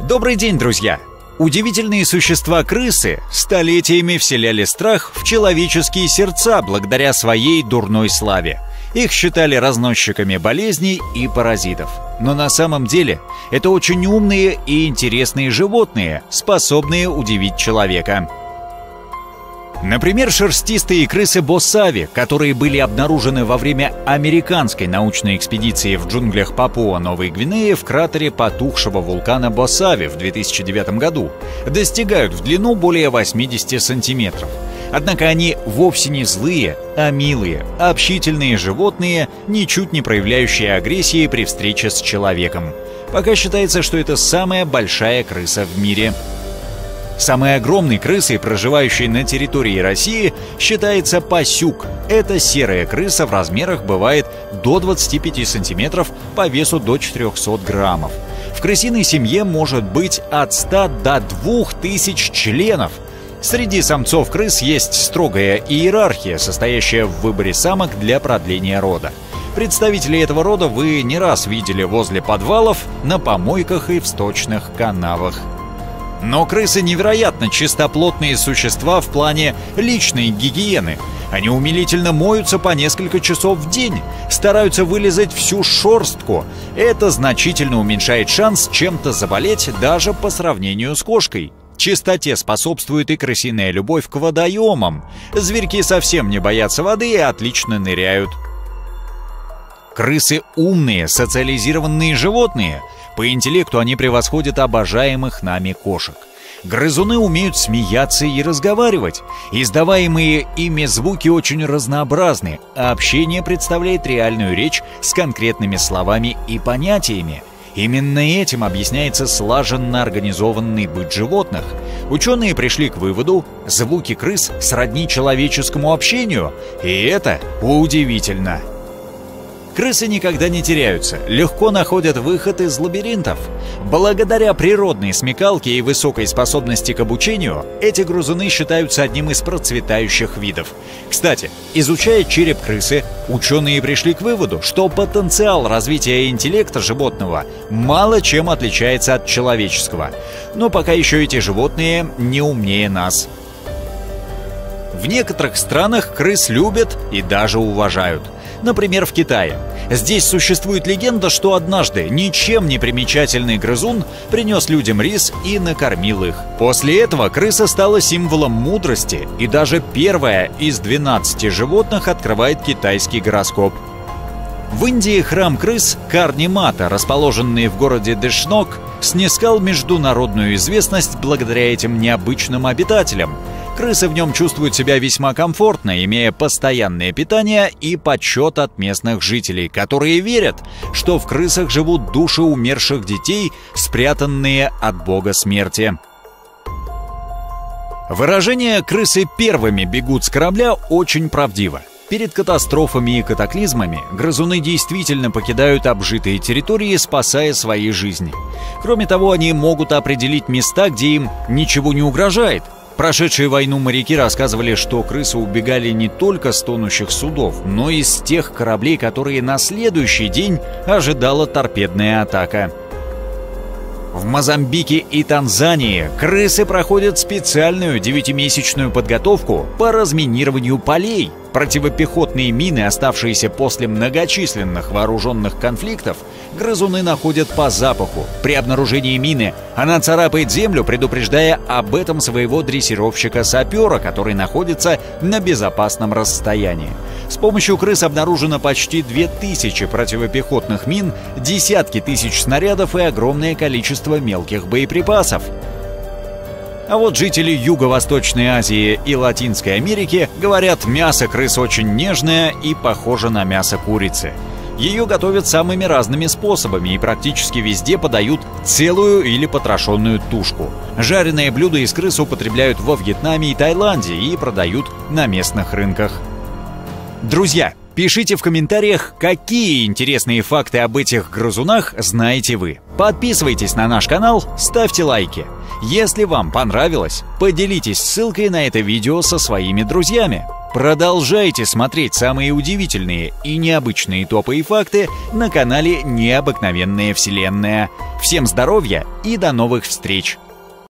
Добрый день, друзья! Удивительные существа крысы столетиями вселяли страх в человеческие сердца благодаря своей дурной славе. Их считали разносчиками болезней и паразитов. Но на самом деле это очень умные и интересные животные, способные удивить человека. Например, шерстистые крысы Босави, которые были обнаружены во время американской научной экспедиции в джунглях Папуа-Новой Гвинеи в кратере потухшего вулкана Босави в 2009 году, достигают в длину более 80 сантиметров. Однако они вовсе не злые, а милые, общительные животные, ничуть не проявляющие агрессии при встрече с человеком. Пока считается, что это самая большая крыса в мире. Самой огромной крысой, проживающей на территории России, считается пасюк. Эта серая крыса в размерах бывает до 25 сантиметров, по весу до 400 граммов. В крысиной семье может быть от 100 до 2000 членов. Среди самцов крыс есть строгая иерархия, состоящая в выборе самок для продления рода. Представителей этого рода вы не раз видели возле подвалов, на помойках и в сточных канавах. Но крысы невероятно чистоплотные существа в плане личной гигиены. Они умилительно моются по несколько часов в день, стараются вылизать всю шерстку. Это значительно уменьшает шанс чем-то заболеть даже по сравнению с кошкой. Чистоте способствует и крысиная любовь к водоемам. Зверьки совсем не боятся воды и отлично ныряют. Крысы умные, социализированные животные. По интеллекту они превосходят обожаемых нами кошек. Грызуны умеют смеяться и разговаривать. Издаваемые ими звуки очень разнообразны, а общение представляет реальную речь с конкретными словами и понятиями. Именно этим объясняется слаженно организованный быт животных. Ученые пришли к выводу: звуки крыс сродни человеческому общению, и это удивительно. Крысы никогда не теряются, легко находят выход из лабиринтов. Благодаря природной смекалке и высокой способности к обучению, эти грызуны считаются одним из процветающих видов. Кстати, изучая череп крысы, ученые пришли к выводу, что потенциал развития интеллекта животного мало чем отличается от человеческого. Но пока еще эти животные не умнее нас. В некоторых странах крыс любят и даже уважают. Например, в Китае. Здесь существует легенда, что однажды ничем не примечательный грызун принес людям рис и накормил их. После этого крыса стала символом мудрости, и даже первая из 12 животных открывает китайский гороскоп. В Индии храм крыс Карни-Мата, расположенный в городе Дешнок, снискал международную известность благодаря этим необычным обитателям. Крысы в нем чувствуют себя весьма комфортно, имея постоянное питание и почет от местных жителей, которые верят, что в крысах живут души умерших детей, спрятанные от бога смерти. Выражение «крысы первыми бегут с корабля» очень правдиво. Перед катастрофами и катаклизмами грызуны действительно покидают обжитые территории, спасая свои жизни. Кроме того, они могут определить места, где им ничего не угрожает. Прошедшие войну моряки рассказывали, что крысы убегали не только с тонущих судов, но и с тех кораблей, которые на следующий день ожидала торпедная атака. В Мозамбике и Танзании крысы проходят специальную 9-месячную подготовку по разминированию полей. Противопехотные мины, оставшиеся после многочисленных вооруженных конфликтов, грызуны находят по запаху. При обнаружении мины она царапает землю, предупреждая об этом своего дрессировщика-сапера, который находится на безопасном расстоянии. С помощью крыс обнаружено почти 2000 противопехотных мин, десятки тысяч снарядов и огромное количество мелких боеприпасов. А вот жители Юго-Восточной Азии и Латинской Америки говорят, мясо крыс очень нежное и похоже на мясо курицы. Ее готовят самыми разными способами и практически везде подают целую или потрошенную тушку. Жареные блюда из крыс употребляют во Вьетнаме и Таиланде и продают на местных рынках. Друзья, пишите в комментариях, какие интересные факты об этих грызунах знаете вы. Подписывайтесь на наш канал, ставьте лайки. Если вам понравилось, поделитесь ссылкой на это видео со своими друзьями. Продолжайте смотреть самые удивительные и необычные топы и факты на канале «Необыкновенная Вселенная». Всем здоровья и до новых встреч!